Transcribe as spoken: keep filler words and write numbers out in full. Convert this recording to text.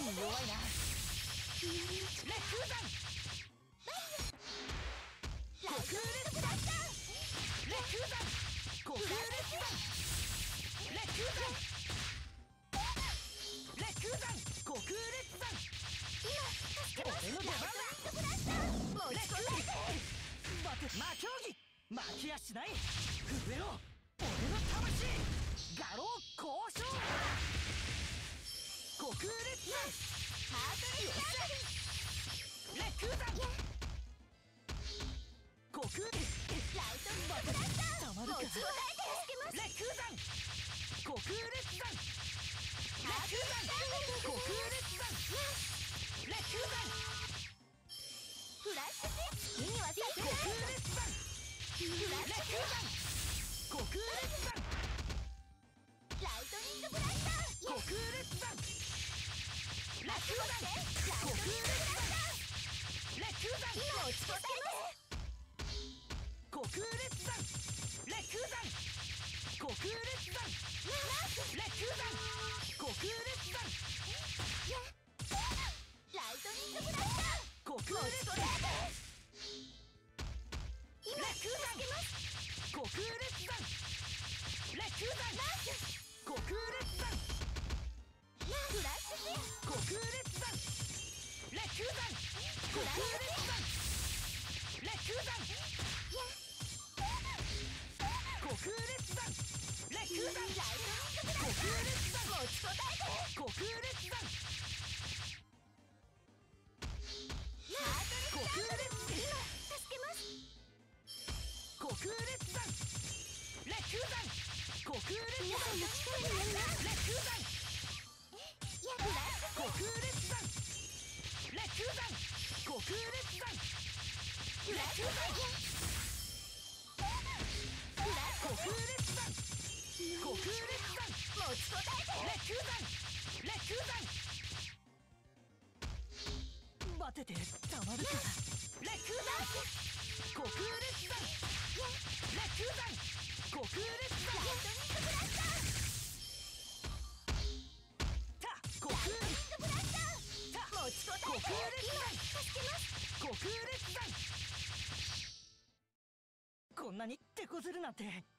弱いな。レックーザンライトニングブラスター。 レックーザン悟空レックーザンレックーザンレックーザン悟空レックーザン今助けます。 俺の出番だ。 ライトニングブラスター。持ちこたえて。 待て、魔競技負けやしない。震えろ俺の魂画廊交渉悟空レックーザンハートレックアートリー。 レックーザン悟空レッライトニングブラスター。 たまるか。 持ちこたえて。助けます。 レックーザン悟空レックーザンレックーザン悟空レックーザンレックーザンフラッシュスイッチ。火にはさせ悟ない。 空レックーザンフラッレッシュクーザン悟空レックーザンライトニングブラスター。 悟空レックーザンレックーザンライ悟空トニングブラスター。 レックーザン今持ちこたえて。 悟空レックーザンレックーザン悟空レックーザンレックーザン悟空レックーザンライトニングブラスター。 悟空レックーザン今レックーザン助けます。 悟空レックーザンレックーザンナイス。 悟空レックーザンフラッシュスイッチ。 悟空レックーザンレックーザン悟空レックーザンレックーザン悟空レックーザンレックーザンライトニングブラスター。持ちこたえて。 悟空レックーザンハートレックアートリー。今助けます。 悟空レックーザンレックーザン悟空レックーザン未来の力になります。 レックーザンいやフラッシュ悟空レックーザンレックーザン悟空レックーザンフラッシュスイッチ。フラッシ悟空レックーザン悟空レックーザンュ持ちこたえて。 レックーザンレックーザン待ててたまるか。レックーザン悟空レックーザンレックーザン悟空レックーザンライトニングブラスター。 た悟空レッライトニングブラスター。 た持ちこたえて。 悟空レックーザン今助けます。 悟空レックーザンこんなに手こずるなんて。